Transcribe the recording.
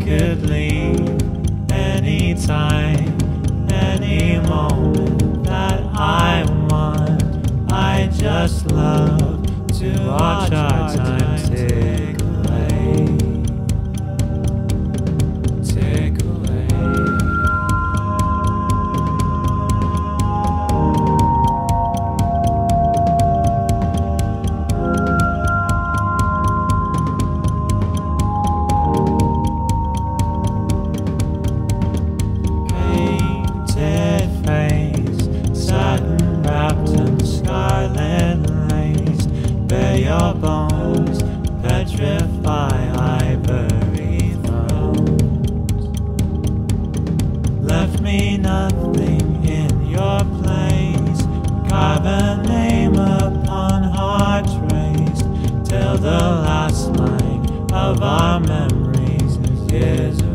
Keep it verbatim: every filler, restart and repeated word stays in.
could leave anytime, any moment that I want. I just love to watch our time tick away, tick away. Painted face, satin wrapped in scarlet lace, bare your bones, petrify ivory thrones. Left me nothing in your place, carve a name upon heart traced, till the last line of our memories is